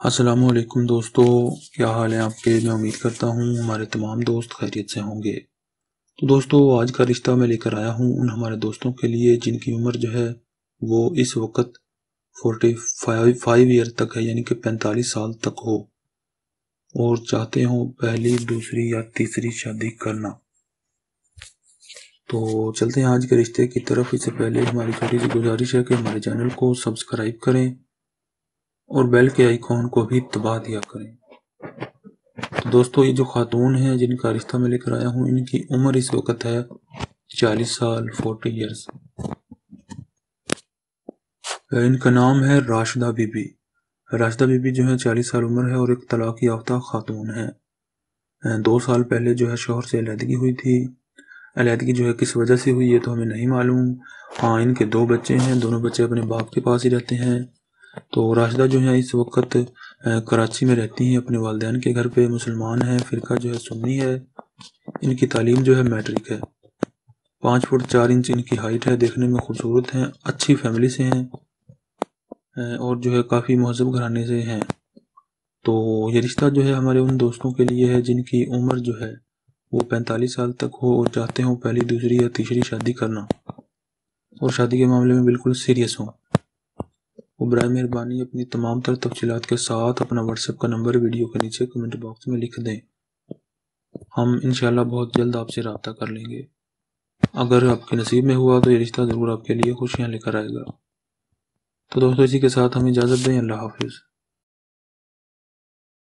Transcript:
السلام علیکم دوستو، کیا حال ہے آپ کے؟ میں امید کرتا ہوں ہمارے تمام دوست خیریت سے ہوں گے۔ تو دوستو، آج کا رشتہ میں لے کر آیا ہوں ان ہمارے دوستوں کے لیے جن کی عمر جو ہے وہ اس وقت 45 ایئر تک ہے، یعنی کہ 45 سال تک ہو، اور چاہتے ہوں پہلی، دوسری یا تیسری شادی کرنا۔ تو چلتے ہیں آج کے رشتے کی طرف۔ اس سے پہلے ہماری چھوٹی سی گزارش ہے کہ ہمارے چینل کو سبسکرائب کریں اور بیل کے آئیکن کو بھی دبا دیا کریں۔ تو دوستو، یہ جو خاتون ہیں جن کا رشتہ میں لے کر آیا ہوں، ان کی عمر اس وقت ہے 40 سال، 40 ایئرس۔ ان کا نام ہے راشدہ بی بی۔ راشدہ بی بی جو ہے 40 سال عمر ہے اور ایک طلاق یافتہ خاتون ہے۔ 2 سال پہلے جو ہے شوہر سے علیحدگی ہوئی تھی۔ علیحدگی جو ہے کس وجہ سے ہوئی یہ تو ہمیں نہیں معلوم۔ ہاں، ان کے 2 بچے ہیں، دونوں بچے اپنے باپ کے پاس ہی رہتے ہیں۔ تو راشدہ جو ہے اس وقت کراچی میں رہتی ہیں اپنے والدین کے گھر پہ، مسلمان ہیں، فرقہ جو ہے سنی ہے۔ ان کی تعلیم جو ہے میٹرک ہے۔ 5 فٹ 4 انچ ان کی ہائٹ ہے، دیکھنے میں خوبصورت ہیں، اچھی فیملی سے ہیں اور جو ہے کافی مہذب گھرانے سے ہیں۔ تو یہ رشتہ جو ہے ہمارے ان دوستوں کے لیے ہے جن کی عمر جو ہے وہ 45 سال تک ہو اور چاہتے ہوں پہلی، دوسری یا تیسری شادی کرنا، اور شادی کے معاملے میں بالکل سیریس ہوں۔ وہ برائے مہربانی اپنی تمام تر تفصیلات کے ساتھ اپنا واٹس ایپ کا نمبر ویڈیو کے نیچے کمنٹ باکس میں لکھ دیں۔ ہم انشاءاللہ بہت جلد آپ سے رابطہ کر لیں گے۔ اگر آپ کے نصیب میں ہوا تو یہ رشتہ ضرور آپ کے لیے خوشیاں لے کر آئے گا۔ تو دوستو، اسی کے ساتھ ہم اجازت دیں۔ اللہ حافظ۔